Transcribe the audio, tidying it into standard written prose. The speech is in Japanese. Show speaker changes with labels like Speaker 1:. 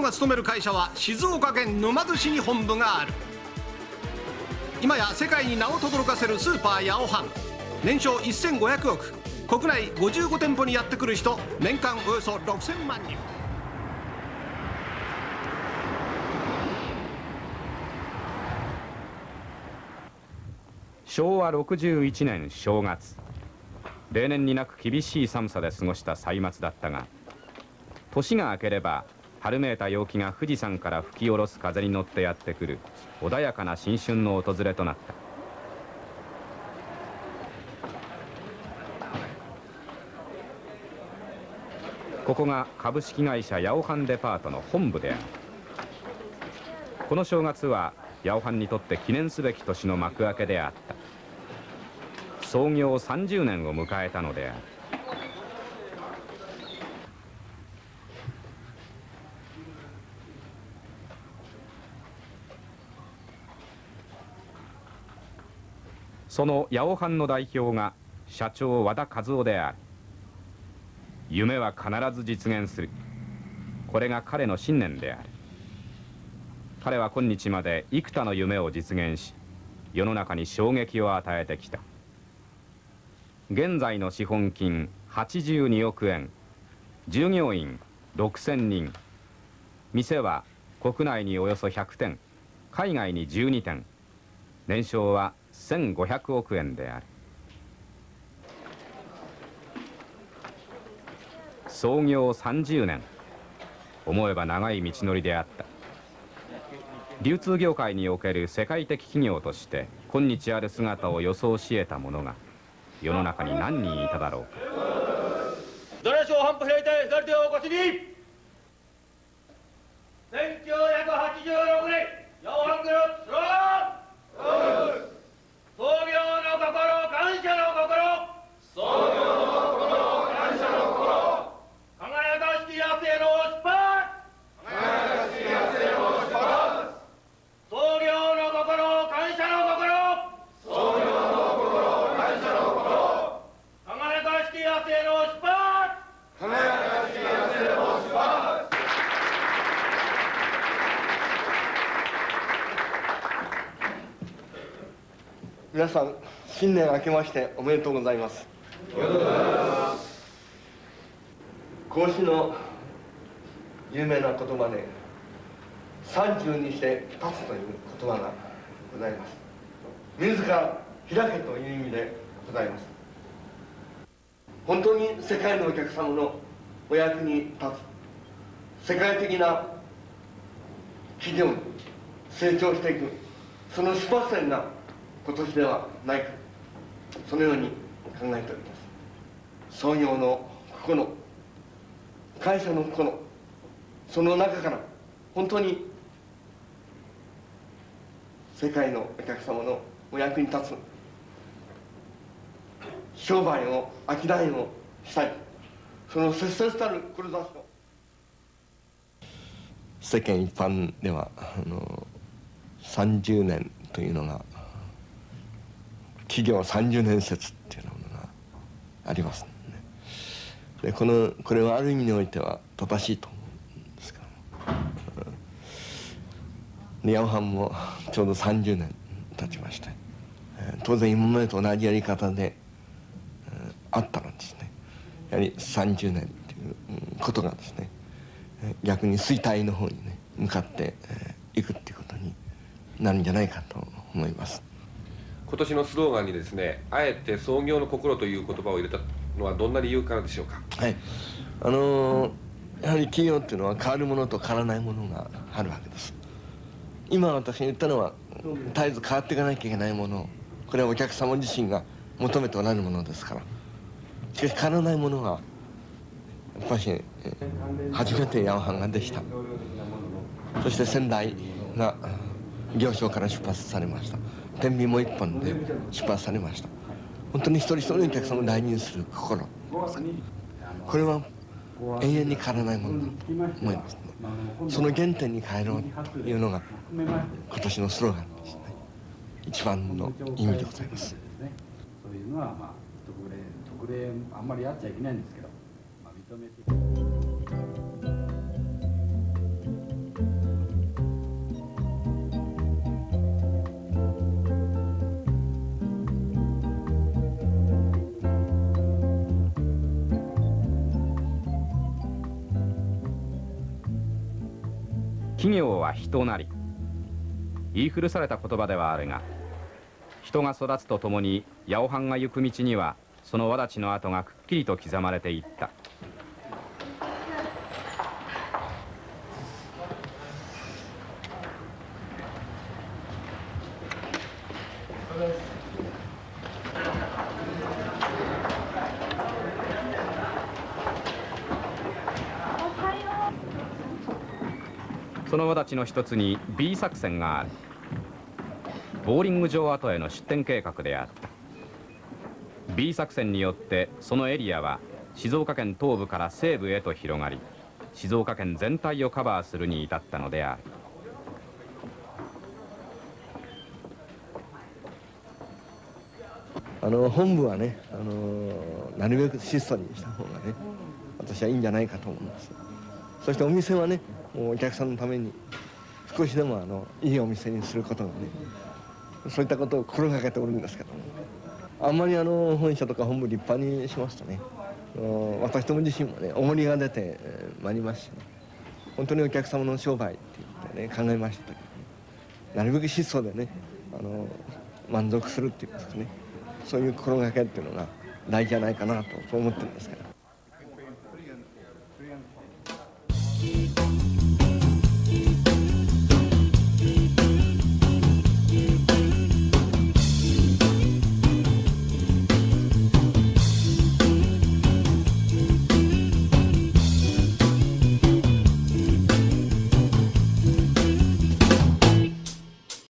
Speaker 1: が勤める会社は静岡県沼津市に本部がある。今や世界に名を轟かせるスーパーヤオハン。年商1500億、国内55店舗にやってくる人、年間およそ6000万人。
Speaker 2: 昭和61年正月、例年になく厳しい寒さで過ごした歳末だったが、年が明ければ春めいた陽気が富士山から吹き下ろす風に乗ってやってくる穏やかな新春の訪れとなった。ここが株式会社ヤオハンデパートの本部である。この正月はヤオハンにとって記念すべき年の幕開けであった。創業30年を迎えたのである。そのヤオハンの代表が社長和田和夫である。夢は必ず実現する。これが彼の信念である。彼は今日まで幾多の夢を実現し、世の中に衝撃を与えてきた。現在の資本金82億円、従業員6000人、店は国内におよそ100店、海外に12店、年商は1500億円である。創業30年、思えば長い道のりであった。流通業界における世界的企業として今日ある姿を予想し得た者が世の中に何人いただろうか。
Speaker 3: 誰小半歩開いて左手をお越しに。1986年ヤオハングループスローガン、創業の心、感謝の心、創業の心、感謝の心、輝かしき明日への出発、輝かしき明日への出発、創業の心、感謝の心、創業の心、感謝の心、輝かしき明日への出発、輝かしき明日への出発。
Speaker 4: 皆さん、新年明けましておめでとうございます。
Speaker 3: おめでとうございます。
Speaker 4: 孔子の有名な言葉で30にして立つという言葉がございます。自ら開けという意味でございます。本当に世界のお客様のお役に立つ世界的な企業に成長していく、その出発点が今年ではないか、そのように考えております。創業の心、会社の心、その中から本当に世界のお客様のお役に立つ商売を商いをしたい、その切々たる志を。世間一般では30年というのが企業30年説っていうものがありますね。でこれはある意味においては正しいと思うんですけど、ヤオハンもちょうど30年経ちまして、当然今までと同じやり方であったらですね、やはり30年ということがですね、逆に衰退の方にね向かっていくっていうことになるんじゃないかと思います。
Speaker 5: 今年のスローガンにですね、あえて創業の心という言葉を入れたのはどんな理由からでしょうか。
Speaker 4: はい、やはり企業っていうのは変わるものと変わらないものがあるわけです。今私が言ったのは絶えず変わっていかなきゃいけないものを、これはお客様自身が求めておられるものですから。しかし変わらないものがやっぱり初めてヤオハンができた。そして先代が行商から出発されました。天秤も一本で出発されました。本当に一人一人のお客様を大事にする心、これは永遠に変わらないものだと思いますね。その原点に帰ろうというのが今年のスローガンですね。一番の意味でございます。
Speaker 6: そういうのは特例あんまりやっちゃいけないんですけど、認めて。
Speaker 2: 企業は人なり。言い古された言葉ではあるが、人が育つとともに八百藩が行く道にはその轍の跡がくっきりと刻まれていった。その轍の一つに B 作戦がある。ボーリング場跡への出店計画であった。 B 作戦によってそのエリアは静岡県東部から西部へと広がり、静岡県全体をカバーするに至ったのである。
Speaker 4: 本部はね、なるべく質素にした方がね、私はいいんじゃないかと思います。そしてお店はね、もうお客さんのために少しでもいいお店にすることがね、そういったことを心がけておるんですけども、あんまり本社とか本部立派にしますとね、私ども自身もね重荷が出てまいりますしね、本当にお客様の商売って言ってね考えましたけどね、なるべく質素でね満足するっていうんですかね、そういう心がけっていうのが大事じゃないかなとそう思ってるんですけど。